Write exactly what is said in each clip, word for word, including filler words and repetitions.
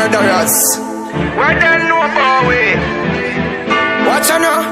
murderers. What they know about we? Watch out now.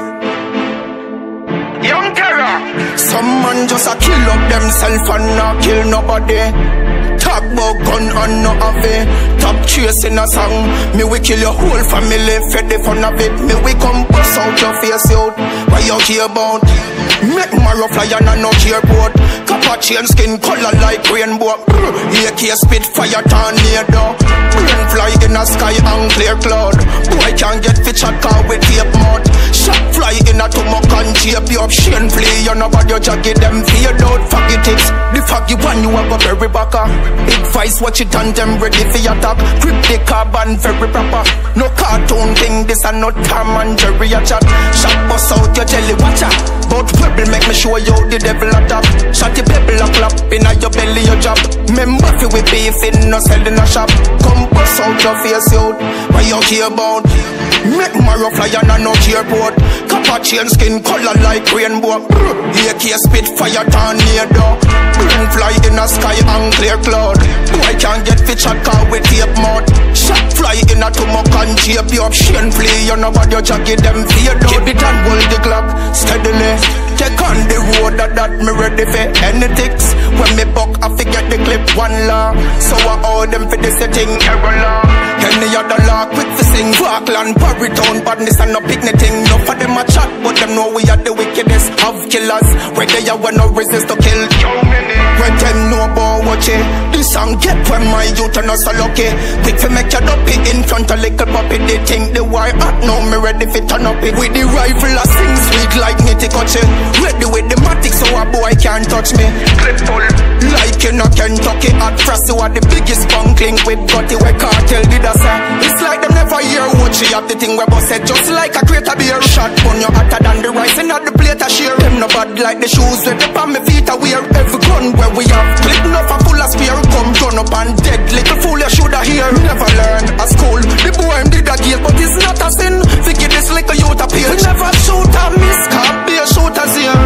Young Terror. Some man just a kill up themself and not kill nobody. Talk about gun and no have it. Top chasing a song. Me we kill your whole family. Fed the fun of it. Me we come bust out your face out. What you hear about? Make marrow fly and no airport. Copper chain skin color like rainbow. A K spit fire tornado. Brain fly in the sky and clear cloud. Boy can't get fit shot car with tape mouth. Shot fly in a tumok and tape you up. Shane flee you know about your jaggy them fade out. Faggy tips. The faggy one you have a very backer. Big vice watch it and them ready for your attack. Grip the carbon very proper. No cartoon thing this and no Tom and Jerry a chat. Shot bust out your jelly watcher. But rebel make me show you the devil attack. Shot the pebble a clap in a your belly your job. Remember fi we beefing no sell in a shop. Come bust out your face out. What you hear about? Make marrow fly and a no airport. Copper chain skin color like rainbow. A K spit fire tornado. Brain fly in the sky and clear cloud. Boy can't get fit shot car with tape mouth. Shot fly in a tumok and tape you up. Shane flee you know about your jaggy them fade out. Keep it and hold the clock steadily. Take on the road that that me ready for anything. When me buck I forget the clip one law. So I owe them for this thing every law. Any other law quick to sing. Falkland, Parrytown, badness and no picnic thing. No for them a chat but them know we are the wickedest of killers. Where they are when no resist to kill. When them know about watch it. This song get when my youth are not so lucky. Quick to make your dopey in front of little puppy. They think the war hot now me ready for turn up it. With the rifle I sing sweet like nitty coche. Ready with the matic so a boy can't touch me. Clip pull. Like in a Kentucky hot frost. You are the biggest bunkling with gutty where cartel did a say. It's like them never hear what she have the thing where boss said. Just like a crate of beer. Shot on you hotter than the rice and not the plate of share. Them no bad like the shoes with the on my feet I wear. Every gun where we have clip enough a full of spear. Come turn up and dead. Little fool you shoulda hear. Never learn at school. The boy him did a gate but it's not a sin. Figure this little youth a page. We never shoot a miss. Can't be a shooters here.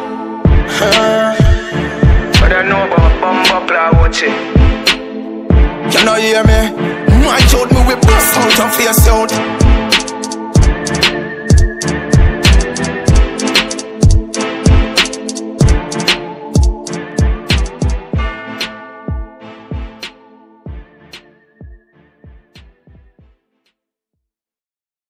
But I know about Bumbuckler watch it. You know hear me? My youth me we bust out of face out.